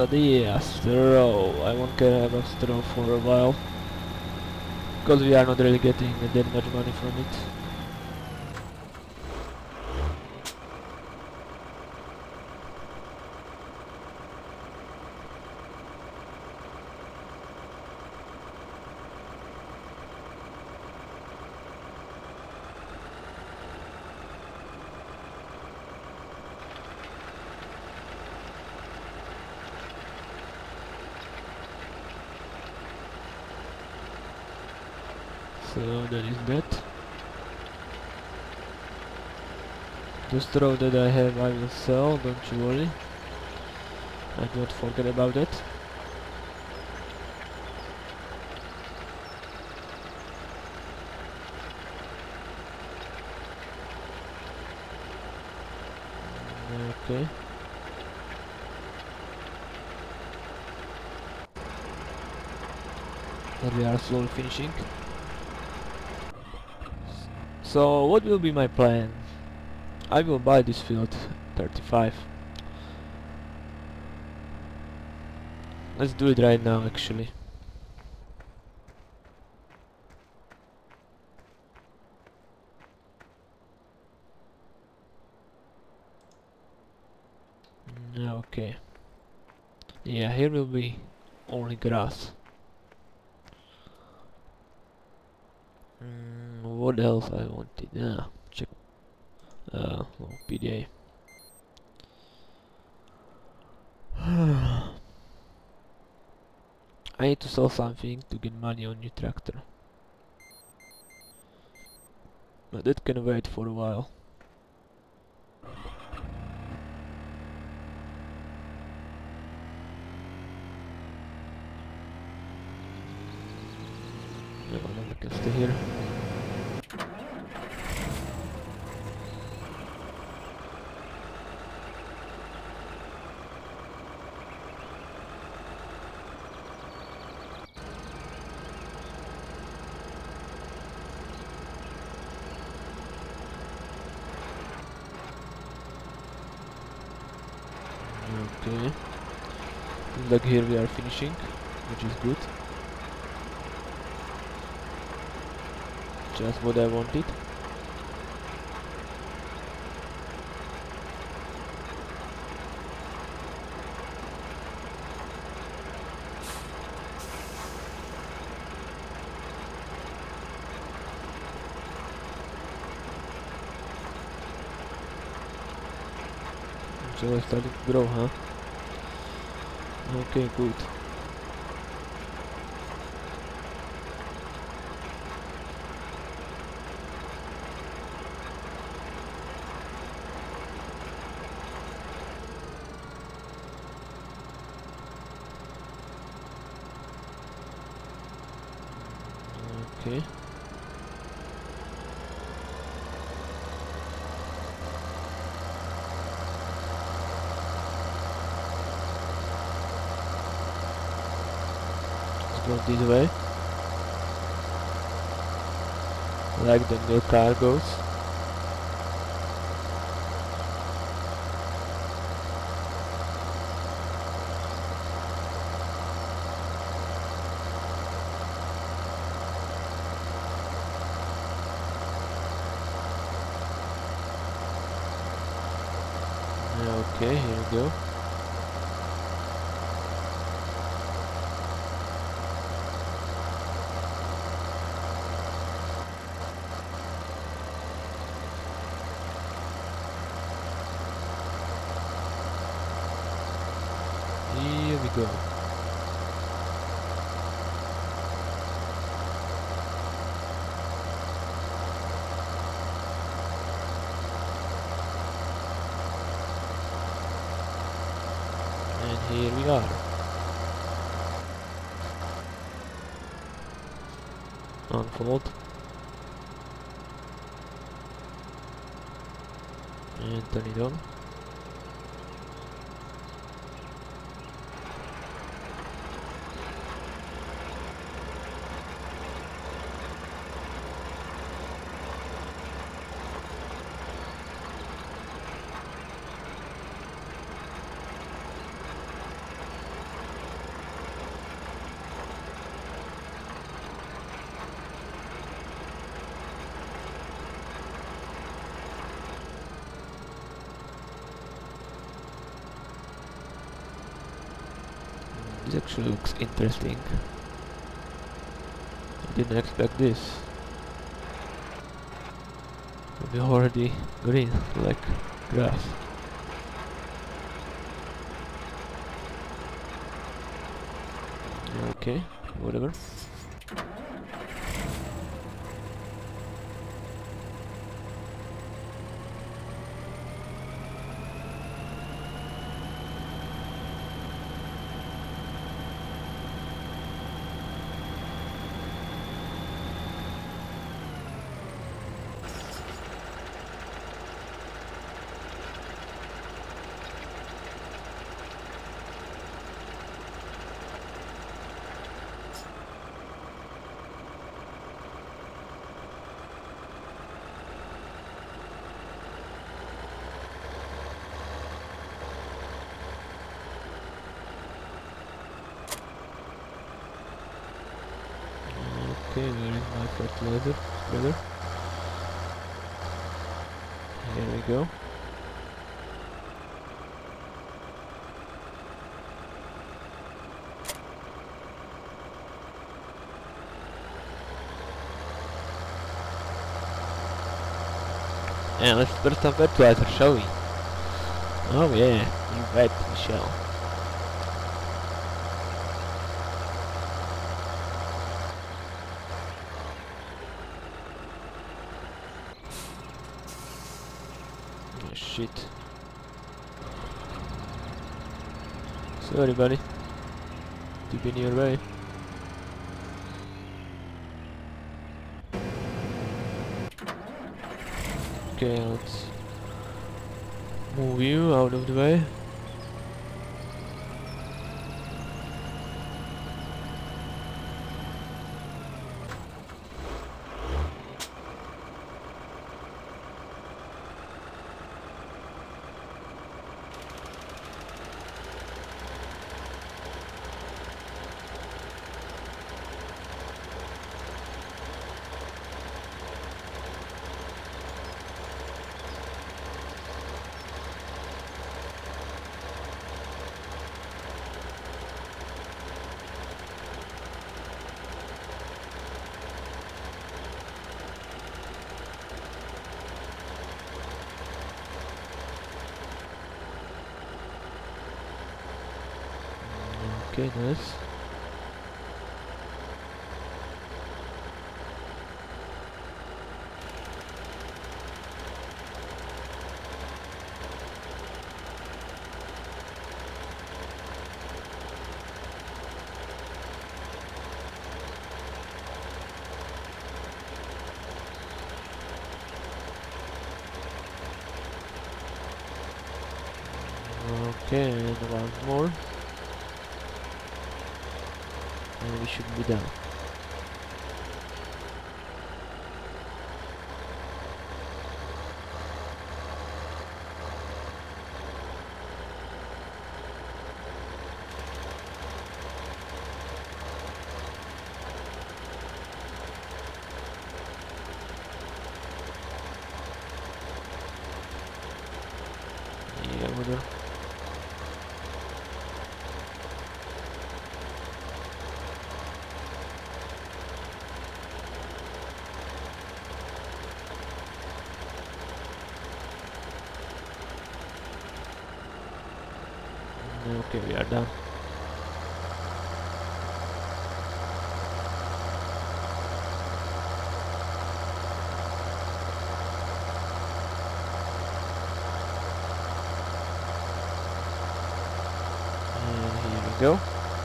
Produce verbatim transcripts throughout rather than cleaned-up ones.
But yeah, straw. I won't care about straw for a while. Because we are not really getting that much money from it. So that is that. The straw that I have I will sell, don't you worry. I don't forget about that. Okay. And we are slowly finishing. So what will be my plan? I will buy this field thirty-five. Let's do it right now actually. Mm, okay. Yeah, here will be only grass. Mm, what else I wanted? Yeah, check. Uh, oh, P D A. I need to sell something to get money on new tractor. But that can wait for a while. No, no, I can stay here. Okay. Like here we are finishing, which is good. Just what I wanted. So it's starting to grow, huh? Okay, good. Okay. Let's go this way. Like the new car goes. Okay, here we go. Here we go. And here we are. Unfold. And turn it on. This actually looks interesting. I didn't expect this. Maybe already green, like grass. Okay, whatever. Okay, where is my fertilizer, brother? Here we go. And let's put some fertilizer, shall we? Oh yeah, you bet we shall. Oh shit. Sorry buddy. Keep in your way. Okay, let's move you out of the way. Okay, nice. Okay, and one more. And we should be done. Yeah, brother. Okay, we are done. And here we go.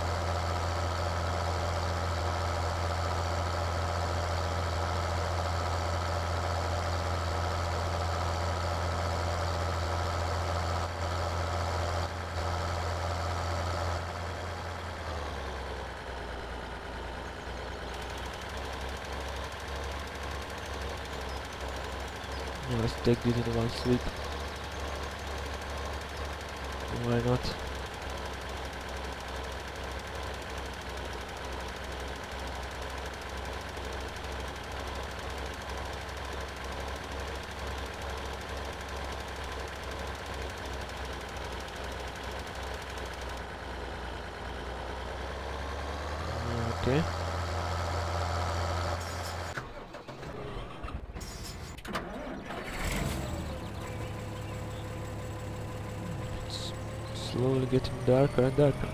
Now let's take this in one sweep. Why not? Okay. It's slowly getting darker and darker.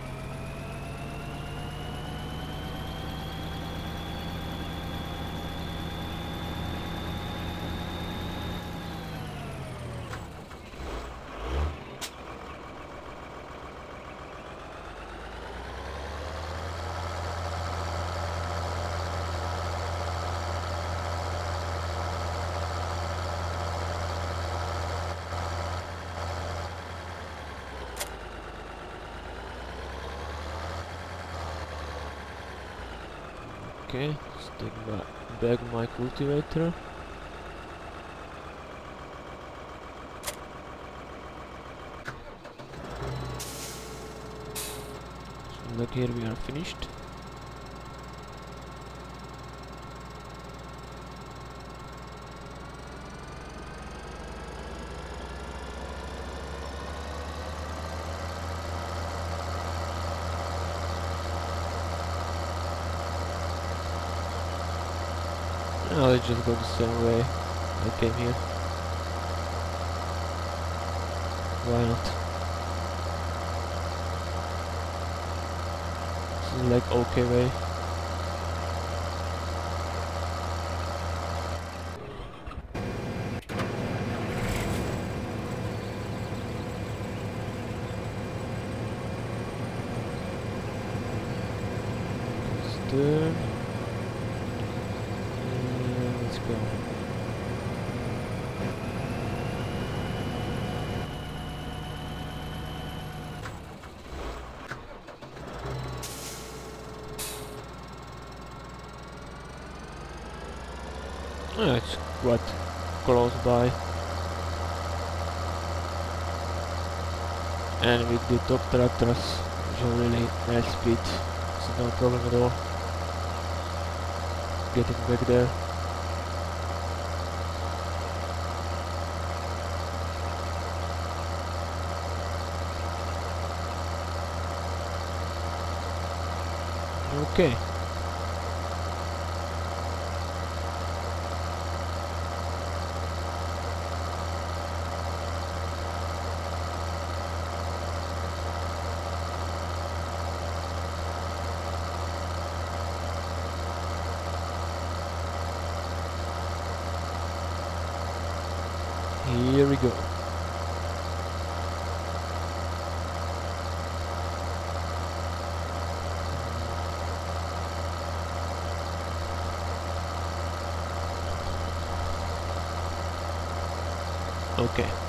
Okay, let's take ba back my cultivator. So like here we are finished. Now let's just go the same way I came here. Why not? This is like okay way. Just turn. And let's go. Yeah, it's quite close by. And with the top tractors, which are really nice speed, it's no problem at all getting back there. Okay. Here we go. Okay.